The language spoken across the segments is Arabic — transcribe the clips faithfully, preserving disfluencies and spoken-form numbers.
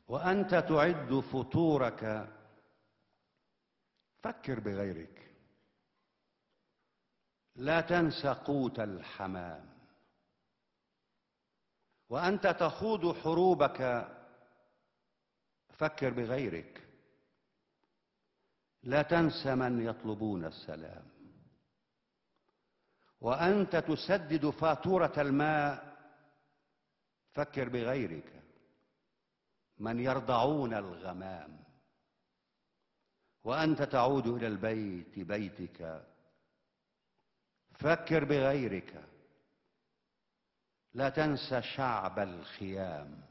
وأنت تعد فطورك فكر بغيرك. لا تنس قوت الحمام. وأنت تخوض حروبك فكر بغيرك. لا تنس من يطلبون السلام. وأنت تسدد فاتورة الماء فكر بغيرك، من يرضعون الغمام. وأنت تعود إلى البيت بيتك فكر بغيرك. لا تنس شعب الخيام.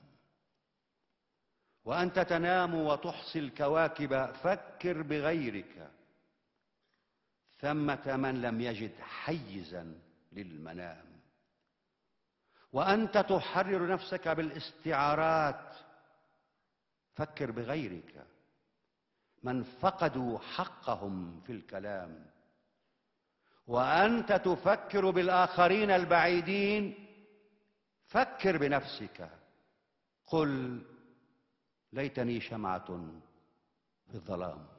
وأنت تنام وتحصي الكواكب فكر بغيرك. ثمة من لم يجد حيزا للمنام. وأنت تحرر نفسك بالاستعارات فكر بغيرك، من فقدوا حقهم في الكلام. وأنت تفكر بالآخرين البعيدين فكر بنفسك. قل ليتني شمعة في الظلام.